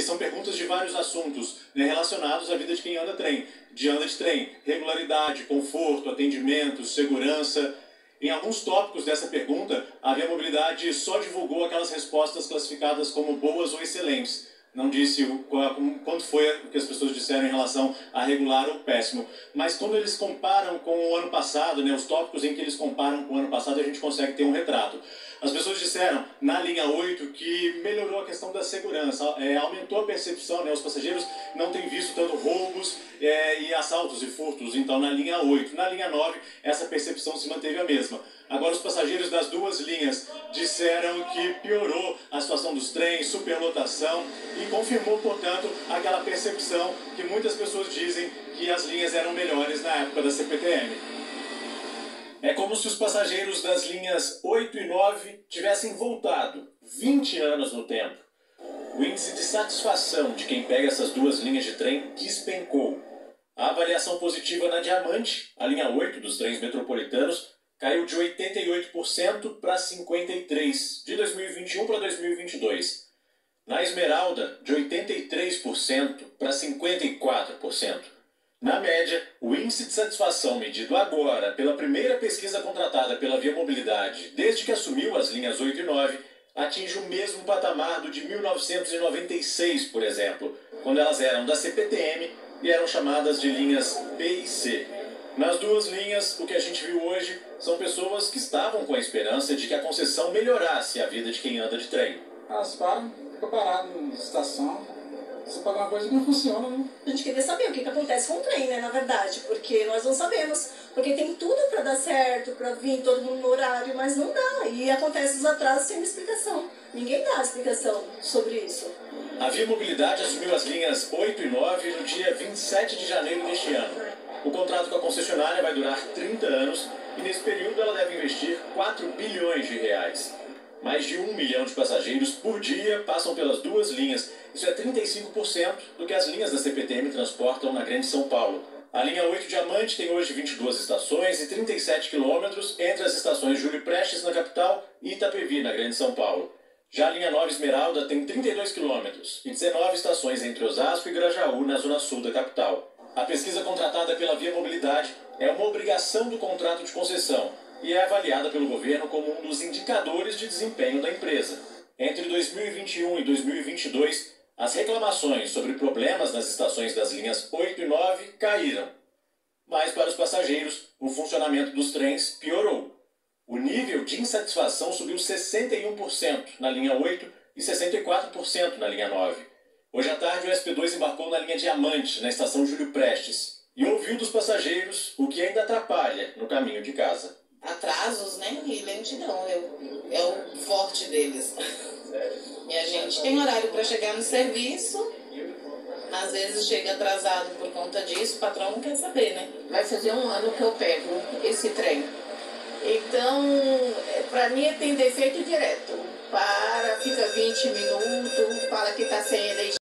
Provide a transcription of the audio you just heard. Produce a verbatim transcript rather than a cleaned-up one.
são perguntas de vários assuntos, né, relacionados à vida de quem anda trem, de anda de trem, regularidade, conforto, atendimento, segurança. Em alguns tópicos dessa pergunta, a Via Mobilidade só divulgou aquelas respostas classificadas como boas ou excelentes. Não disse o, quanto foi o que as pessoas disseram em relação a regular ou péssimo. Mas quando eles comparam com o ano passado, né, os tópicos em que eles comparam com o ano passado, a gente consegue ter um retrato. As pessoas disseram, na linha oito, que melhorou a questão da segurança, é, aumentou a percepção, né, os passageiros não têm visto tanto roubos é, e assaltos e furtos, então na linha oito. Na linha nove, essa percepção se manteve a mesma. Agora, os passageiros das duas linhas disseram que piorou a situação dos trens, superlotação, e confirmou, portanto, aquela percepção que muitas pessoas dizem que as linhas eram melhores na época da C P T M. É como se os passageiros das linhas oito e nove tivessem voltado vinte anos no tempo. O índice de satisfação de quem pega essas duas linhas de trem despencou. A avaliação positiva na Diamante, a linha oito dos trens metropolitanos, caiu de oitenta e oito por cento para cinquenta e três por cento, de dois mil e vinte e um para dois mil e vinte e dois. Na Esmeralda, de oitenta e três por cento para cinquenta e quatro por cento. Na média, o índice de satisfação medido agora pela primeira pesquisa contratada pela Via Mobilidade desde que assumiu as linhas oito e nove atinge o mesmo patamar do de mil novecentos e noventa e seis, por exemplo, quando elas eram da C P T M e eram chamadas de linhas B e C. Nas duas linhas, o que a gente viu hoje são pessoas que estavam com a esperança de que a concessão melhorasse a vida de quem anda de trem. Elas param, ficam paradas na estação. Você paga uma coisa que não funciona, né? A gente queria saber o que, que acontece com o trem, né, na verdade, porque nós não sabemos, porque tem tudo para dar certo, para vir todo mundo no horário, mas não dá, e acontece os atrasos sem explicação. Ninguém dá explicação sobre isso. A Via Mobilidade assumiu as linhas oito e nove no dia vinte e sete de janeiro deste ano. O contrato com a concessionária vai durar trinta anos e nesse período ela deve investir quatro bilhões de reais. Mais de um milhão de passageiros por dia passam pelas duas linhas. Isso é trinta e cinco por cento do que as linhas da C P T M transportam na Grande São Paulo. A linha oito Diamante tem hoje vinte e duas estações e trinta e sete quilômetros entre as estações Júlio Prestes, na capital, e Itapevi, na Grande São Paulo. Já a linha nove Esmeralda tem trinta e dois quilômetros e dezenove estações entre Osasco e Grajaú, na zona sul da capital. A pesquisa contratada pela Via Mobilidade é uma obrigação do contrato de concessão e é avaliada pelo governo como um dos indicadores de desempenho da empresa. Entre dois mil e vinte e um e dois mil e vinte e dois, as reclamações sobre problemas nas estações das linhas oito e nove caíram. Mas para os passageiros, o funcionamento dos trens piorou. O nível de insatisfação subiu sessenta e um por cento na linha oito e sessenta e quatro por cento na linha nove. Hoje à tarde, o S P dois embarcou na linha Diamante, na estação Júlio Prestes, e ouviu dos passageiros o que ainda atrapalha no caminho de casa. Atrasos, né? E lentidão é o, é o forte deles. E a gente tem horário para chegar no serviço, às vezes chega atrasado por conta disso, o patrão não quer saber, né? Vai fazer um ano que eu pego esse trem. Então, para mim tem defeito direto. Para, fica vinte minutos, fala que está sem energia.